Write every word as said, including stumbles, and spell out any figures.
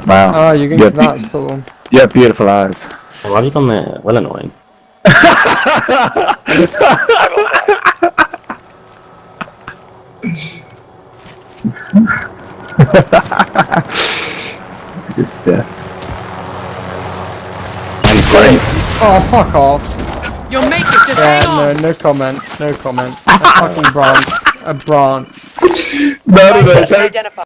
Wow. Oh, you're Yeah, getting that someone. you have beautiful eyes. Why have you gone there? Well annoying. Just, uh, I'm great. Oh, fuck off. You'll make it, just Yeah, hang on! no, no comment, no comment. A fucking branch. A branch. no, no, no, don't, Identify.